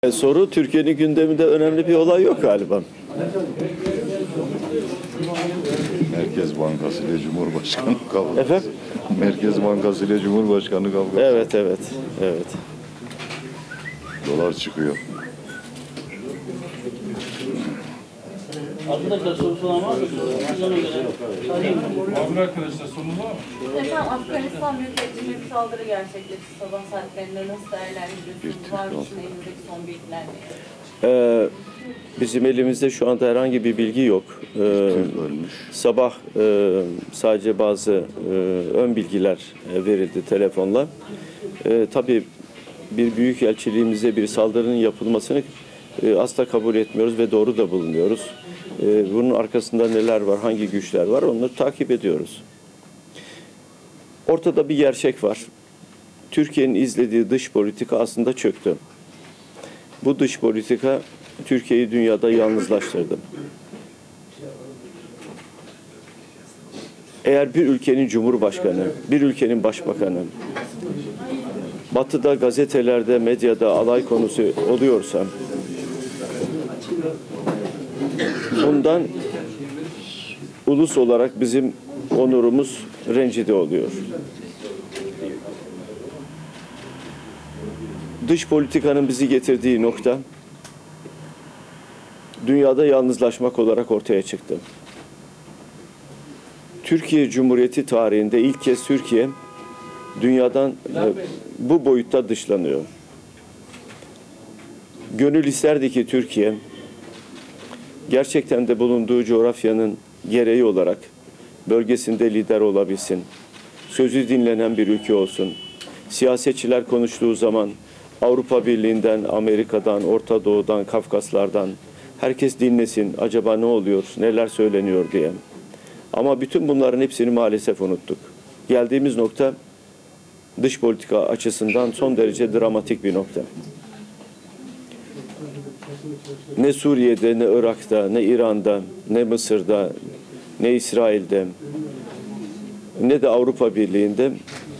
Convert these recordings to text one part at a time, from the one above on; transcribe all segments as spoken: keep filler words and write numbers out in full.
Soru, Türkiye'nin gündeminde önemli bir olay yok galiba. Merkez Bankası ile Cumhurbaşkanı kavgası. Efendim? Merkez Bankası ile Cumhurbaşkanı kavgası. Evet, evet, evet. Dolar çıkıyor. Arkadaşlar sorusu olan var mı? Abi arkadaşlar sorunuz var mı? Efendim Afganistan Büyükelçiliğine bir saldırı gerçekleşti sabah saatlerinde. Nasıl değerlendiriyorsunuz? Var mı elinizdeki son bilgiler mi? Ee, bizim elimizde şu anda herhangi bir bilgi yok. Ee, Ölmüş. sabah e, sadece bazı e, ön bilgiler e, verildi telefonla. E, tabii bir büyükelçiliğimize bir saldırının yapılmasını e, asla kabul etmiyoruz ve doğru da bulunuyoruz. E, bunun arkasında neler var, hangi güçler var onları takip ediyoruz. Ortada bir gerçek var. Türkiye'nin izlediği dış politika aslında çöktü. Bu dış politika Türkiye'yi dünyada yalnızlaştırdı. Eğer bir ülkenin cumhurbaşkanı, bir ülkenin başbakanı, Batı'da, gazetelerde, medyada alay konusu oluyorsa, bundan ulus olarak bizim onurumuz rencide oluyor. Dış politikanın bizi getirdiği nokta, dünyada yalnızlaşmak olarak ortaya çıktı. Türkiye Cumhuriyeti tarihinde ilk kez Türkiye, dünyadan e, bu boyutta dışlanıyor. Gönül isterdi ki Türkiye, gerçekten de bulunduğu coğrafyanın gereği olarak bölgesinde lider olabilsin. Sözü dinlenen bir ülke olsun. Siyasetçiler konuştuğu zaman Avrupa Birliği'nden, Amerika'dan, Orta Doğu'dan, Kafkaslardan herkes dinlesin. Acaba ne oluyor, neler söyleniyor diye. Ama bütün bunların hepsini maalesef unuttuk. Geldiğimiz nokta dış politika açısından son derece dramatik bir nokta. Ne Suriye'de, ne Irak'ta, ne İran'da, ne Mısır'da, ne İsrail'de, ne de Avrupa Birliği'nde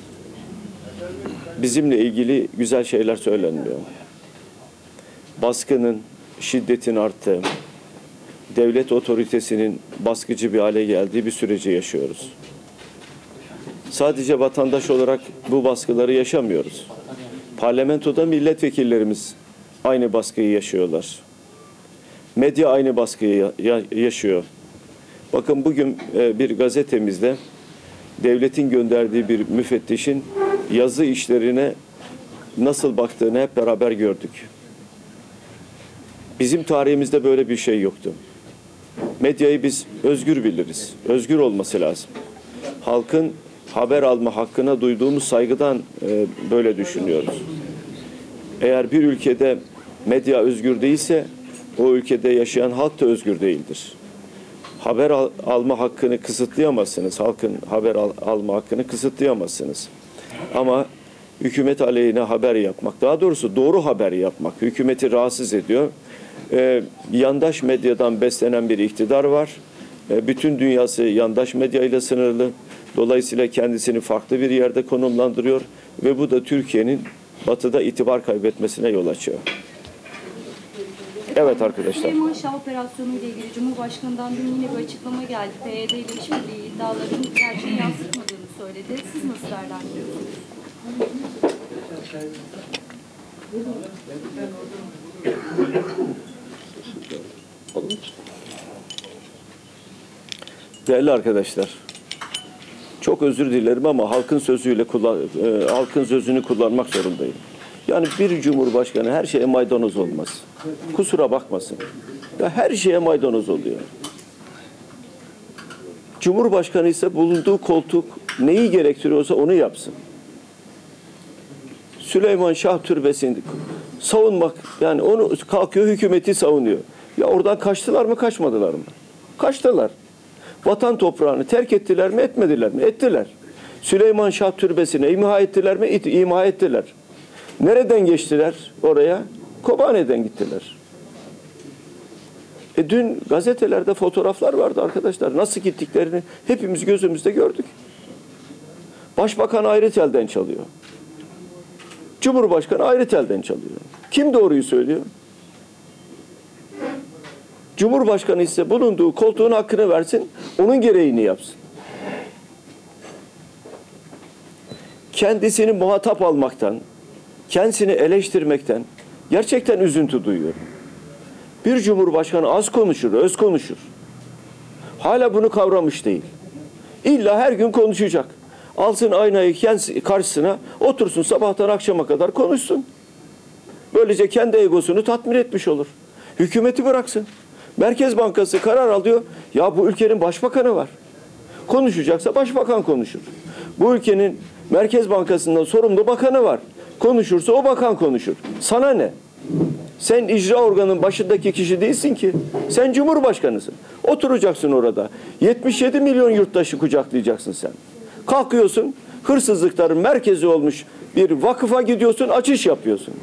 bizimle ilgili güzel şeyler söylenmiyor. Baskının, şiddetin arttığı, devlet otoritesinin baskıcı bir hale geldiği bir süreci yaşıyoruz. Sadece vatandaş olarak bu baskıları yaşamıyoruz. Parlamentoda milletvekillerimiz aynı baskıyı yaşıyorlar. Medya aynı baskıyı yaşıyor. Bakın bugün bir gazetemizde devletin gönderdiği bir müfettişin yazı işlerine nasıl baktığını hep beraber gördük. Bizim tarihimizde böyle bir şey yoktu. Medyayı biz özgür biliriz. Özgür olması lazım. Halkın haber alma hakkına duyduğumuz saygıdan e, böyle düşünüyoruz. Eğer bir ülkede medya özgür değilse o ülkede yaşayan halk da özgür değildir. Haber al, alma hakkını kısıtlayamazsınız. Halkın haber al, alma hakkını kısıtlayamazsınız. Ama hükümet aleyhine haber yapmak, daha doğrusu doğru haber yapmak hükümeti rahatsız ediyor. Ee, yandaş medyadan beslenen bir iktidar var. Ee, bütün dünyası yandaş medyayla sınırlı. Dolayısıyla kendisini farklı bir yerde konumlandırıyor ve bu da Türkiye'nin Batı'da itibar kaybetmesine yol açıyor. Evet arkadaşlar. Süleyman Şah operasyonu ile ilgili Cumhurbaşkanı'ndan dün yine bir açıklama geldi. P Y D ile işbirliği iddiaların gerçeği yansıtmadığını söyledi. Siz nasıl değerlendiriyorsunuz? Değerli arkadaşlar, çok özür dilerim ama halkın sözüyle kullan, e, halkın sözünü kullanmak zorundayım. Yani bir cumhurbaşkanı her şeye maydanoz olmaz. Kusura bakmasın. Ya her şeye maydanoz oluyor. Cumhurbaşkanı ise bulunduğu koltuk neyi gerektiriyorsa onu yapsın. Süleyman Şah Türbesi'ni savunmak, yani onu kalkıyor hükümeti savunuyor. Ya oradan kaçtılar mı, kaçmadılar mı? Kaçtılar. Vatan toprağını terk ettiler mi, etmediler mi? Ettiler. Süleyman Şah Türbesi'ne imha ettiler mi? İmha ettiler. Nereden geçtiler oraya? Kobane'den gittiler. E dün gazetelerde fotoğraflar vardı arkadaşlar. Nasıl gittiklerini hepimiz gözümüzde gördük. Başbakan ayrı telden çalıyor. Cumhurbaşkanı ayrı telden çalıyor. Kim doğruyu söylüyor? Cumhurbaşkanı ise bulunduğu koltuğun hakkını versin, onun gereğini yapsın. Kendisini muhatap almaktan, kendisini eleştirmekten gerçekten üzüntü duyuyorum. Bir cumhurbaşkanı az konuşur, öz konuşur. Hala bunu kavramış değil. İlla her gün konuşacak. Alsın aynayı karşısına, otursun sabahtan akşama kadar konuşsun. Böylece kendi egosunu tatmin etmiş olur. Hükümeti bıraksın. Merkez Bankası karar alıyor. Ya bu ülkenin başbakanı var. Konuşacaksa başbakan konuşur. Bu ülkenin Merkez Bankası'ndan sorumlu bakanı var. Konuşursa o bakan konuşur. Sana ne? Sen icra organının başındaki kişi değilsin ki. Sen Cumhurbaşkanısın. Oturacaksın orada. yetmiş yedi milyon yurttaşı kucaklayacaksın sen. Kalkıyorsun, hırsızlıkların merkezi olmuş bir vakıfa gidiyorsun, açış yapıyorsun.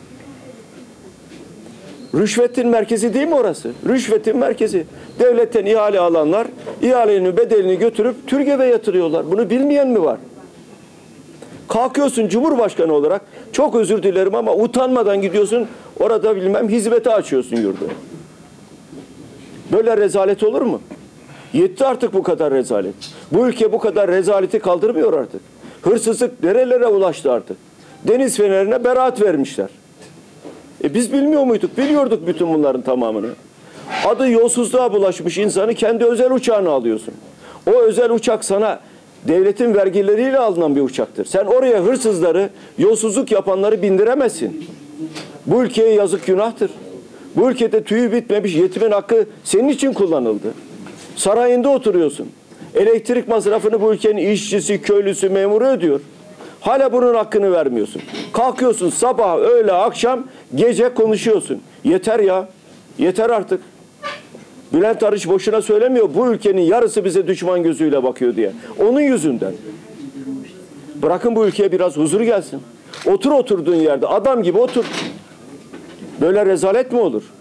Rüşvetin merkezi değil mi orası? Rüşvetin merkezi. Devletten ihale alanlar ihalenin bedelini götürüp TÜRGEV'e yatırıyorlar. Bunu bilmeyen mi var? Kalkıyorsun Cumhurbaşkanı olarak, çok özür dilerim ama utanmadan gidiyorsun, orada bilmem hizmete açıyorsun yurdu. Böyle rezalet olur mu? Yetti artık bu kadar rezalet. Bu ülke bu kadar rezaleti kaldırmıyor artık. Hırsızlık nerelere ulaştı artık? Deniz fenerine beraat vermişler. E biz bilmiyor muyduk? Biliyorduk bütün bunların tamamını. Adı yolsuzluğa bulaşmış insanı kendi özel uçağına alıyorsun. O özel uçak sana devletin vergileriyle alınan bir uçaktır. Sen oraya hırsızları, yolsuzluk yapanları bindiremezsin. Bu ülkeye yazık günahtır. Bu ülkede tüyü bitmemiş yetimin hakkı senin için kullanıldı. Sarayında oturuyorsun. Elektrik masrafını bu ülkenin işçisi, köylüsü, memuru ödüyor. Hala bunun hakkını vermiyorsun. Kalkıyorsun sabah, öğle, akşam, gece konuşuyorsun. Yeter ya. Yeter artık. Bülent Arınç boşuna söylemiyor. Bu ülkenin yarısı bize düşman gözüyle bakıyor diye. Onun yüzünden. Bırakın bu ülkeye biraz huzur gelsin. Otur oturduğun yerde. Adam gibi otur. Böyle rezalet mi olur?